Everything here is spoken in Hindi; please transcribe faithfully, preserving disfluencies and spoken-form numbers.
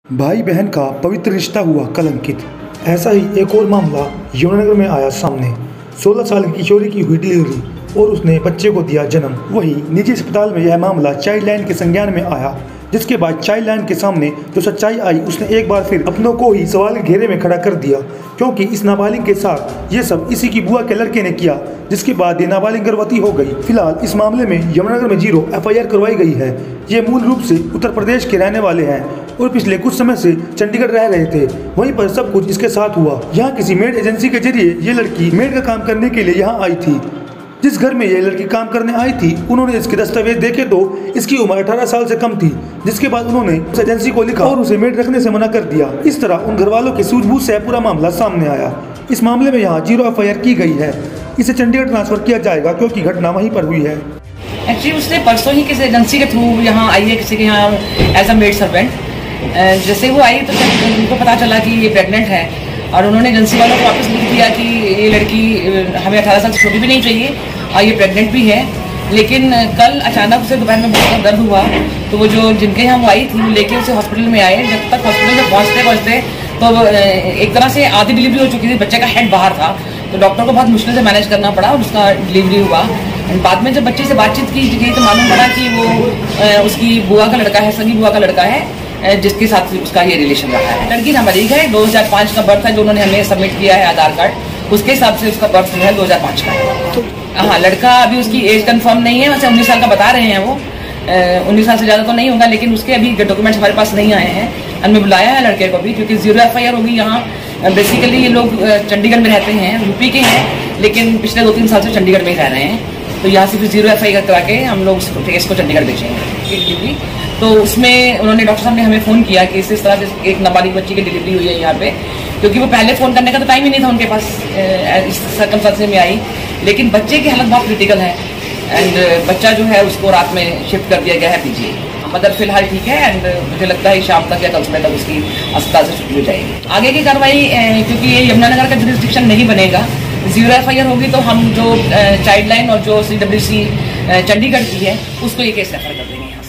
भाई बहन का पवित्र रिश्ता हुआ कलंकित। ऐसा ही एक और मामला यमुनानगर में आया सामने। सोलह साल की किशोरी की हुई डिलीवरी और उसने बच्चे को दिया जन्म। वही निजी अस्पताल में यह मामला चाइल्ड लाइन के संज्ञान में आया, जिसके बाद चाइल्ड लाइन के सामने जो सच्चाई आई उसने एक बार फिर अपनों को ही सवाल के घेरे में खड़ा कर दिया, क्योंकि इस नाबालिग के साथ ये सब इसी की बुआ के लड़के ने किया, जिसके बाद ये नाबालिग गर्भवती हो गई। फिलहाल इस मामले में यमुनानगर में जीरो एफ आई आर करवाई गई है। ये मूल रूप से उत्तर प्रदेश के रहने वाले हैं और पिछले कुछ समय से चंडीगढ़ रह रहे थे। वहीं पर सब कुछ इसके साथ हुआ। यहाँ किसी मेड एजेंसी के जरिए ये लड़की मेड का काम करने के लिए यहाँ आई थी। जिस घर में ये लड़की काम करने आई थी उन्होंने इसके दस्तावेज देखे तो इसकी उम्र अठारह साल से कम थी, जिसके बाद उन्होंने उस एजेंसी को लिखा और उसे मेड रखने से मना कर दिया। इस तरह उन घर वालों की सूझबूझ से पूरा मामला सामने आया। इस मामले में यहाँ जीरो एफ आई आर की गई है। इसे चंडीगढ़ ट्रांसफर किया जाएगा क्योंकि घटना वहीं पर हुई है। एक्चुअली उसने परसों ही किसी एजेंसी के थ्रू यहाँ आई है, किसी के यहाँ एज अ मेड सर्वेंट। जैसे वो आई तो उनको पता चला कि ये प्रेग्नेंट है और उन्होंने एजेंसी वालों को वापस लिख दिया कि ये लड़की हमें अठारह साल से छोटी भी नहीं चाहिए और ये प्रेग्नेंट भी है। लेकिन कल अचानक उसे दोपहर में बहुत दर्द हुआ तो वो जो जिनके यहाँ वो आई थी वो लेके उसे हॉस्पिटल में आए। जब तक हॉस्पिटल में पहुँचते पहुँचते तो एक तरह से आधी डिलीवरी हो चुकी थी, बच्चे का हेड बाहर था, तो डॉक्टर को बहुत मुश्किल से मैनेज करना पड़ा और उसका डिलीवरी हुआ। बाद में जब बच्चे से बातचीत की गई तो मालूम पड़ा कि वो उसकी बुआ का लड़का है, सगी बुआ का लड़का है, जिसके साथ उसका ये रिलेशन रहा है। लड़की नाबालिग है, दो हज़ार पाँच का बर्थ है जो उन्होंने हमें सबमिट किया है आधार कार्ड, उसके हिसाब से उसका बर्थ जो है दो हज़ार पाँच का। हाँ, लड़का अभी उसकी एज कंफर्म नहीं है, वैसे उन्नीस साल का बता रहे हैं वो, उन्नीस साल से ज़्यादा तो नहीं होगा, लेकिन उसके अभी डॉक्यूमेंट्स हमारे पास नहीं आए हैं। हमने बुलाया है लड़के को भी, क्योंकि जीरो एफ आई आर होगी। यहाँ बेसिकली ये लोग चंडीगढ़ में रहते हैं, यूपी के हैं, लेकिन पिछले दो तीन साल से चंडीगढ़ में ही रह रहे हैं। तो यहाँ से फिर जीरो एफ आई आर करा के हम लोग केस को चंडीगढ़ भेजेंगे डिलीवरी। तो उसमें उन्होंने डॉक्टर साहब ने हमें फ़ोन किया कि इस तरह से एक नाबालिग बच्ची की डिलीवरी हुई है यहाँ पे, क्योंकि वो पहले फ़ोन करने का तो टाइम ही नहीं था उनके पास इस सर्कमस्टेंस में आई। लेकिन बच्चे की हालत बहुत क्रिटिकल है एंड बच्चा जो है उसको रात में शिफ्ट कर दिया गया है पीजी। मदर फिलहाल ठीक है एंड मुझे लगता है शाम तक या कल सुबह तक उसकी अस्पताल से छुट्टी हो जाएगी। आगे की कार्रवाई, क्योंकि ये यमुनानगर का जुरिस्डिक्शन नहीं बनेगा, जीरो एफ आई आर होगी तो हम जो चाइल्ड लाइन और जो सी डब्ल्यू सी चंडीगढ़ की है उसको ये केस रेफर कर देंगे।